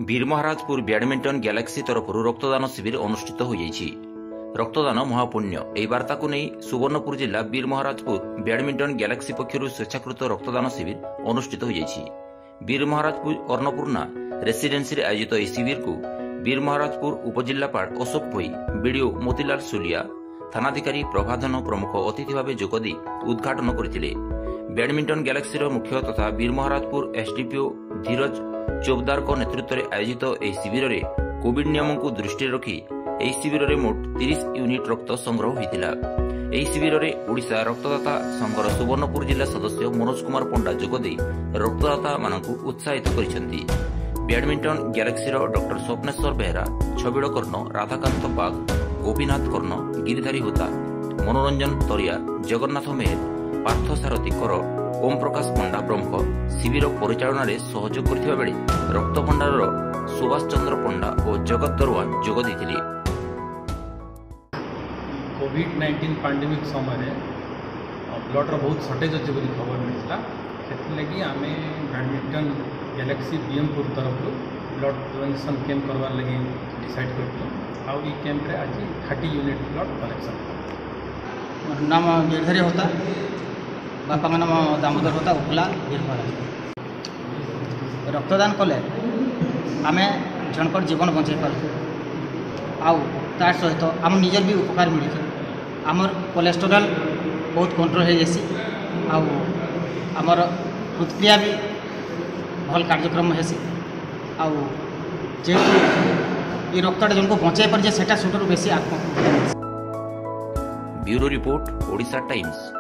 वीरमहाराजपुर badminton Galaxy तरफ रक्तदान शिविर अनुष्ठित हो रक्तदान महापुण्य यह वार्ता को नहीं सुवर्णपुर जिला वीरमहाराजपुर बैडमिंटन गैलेक्सी पक्षर स्वेच्छाकृत रक्तदान शिविर अनुष्ठित हो वीरमहाराजपुर अन्नपूर्णा रेसिडेंसी आयोजित यह शिविर को वीरमहाराजपुर उपजिलापाल अशोक भोई बीडीओ मोतीलाल सुलिया थानाधिकारी प्रभाधन प्रमुख अतिथि भाव जोगदी उद्घाटन करते। बैडमिंटन गैलेक्सी मुख्य तथा वीरमहाराजपुर एसडीपीओ धीरज चोपदार नेतृत्व में आयोजित यह शिविर में कोविड नियम को दृष्टि रखी यह शिविर में मोट 30 यूनिट रक्त संग्रह होता। यह शिविर में ओडिशा रक्तदाता संघर सुवर्णपुर जिला सदस्य मनोज कुमार पंडा जोगदे रक्तदाता मानक उत्साहित करछंती। Badminton galaxy doctor Swapneswar Behera, छबिड़ कर्ण, राधाकांत बाग, गोपीनाथ कर्ण, गिरिधारी होता, मनोरंजन तरिया, जगन्नाथ मेहर, पार्थ सारथी कर, ओम प्रकाश पंडा प्रमुख शिविर परिचालन में सहयोग करथिबा बेले रक्त भंडार सुभाष चंद्र पंडा और जगत दरुआ जोग देथिले। कोविड-19 पैंडेमिक समय ब्लड बहुत सर्टेज अच्छे बोली खबर मिलता से आम बैडमिंटन गैलेक्सी बीएमपुर तरफ ब्लड डोनेशन कैंप करवार लगी डिसाइड कर आउ कैंप रे आज 30 यूनिट ब्लड कलेक्शन। नाम गिरधारी होता, बापा नाम दामोदर होता, उपला वीरमहाराज। रक्तदान कले आम जनकर जीवन बचाई पार्थे आउ तार सहित आम निजर भी उपकार मिली आमर कोलेस्टेरोल बहुत कंट्रोल हो जासी आमर हृदक्रिया भी भल कार्यक्रम हेसी आउ जेहेतु ये रक्तटा जन को बचाई पारे से सबुठ बेसी आत्म। Bureau report, Odisha times.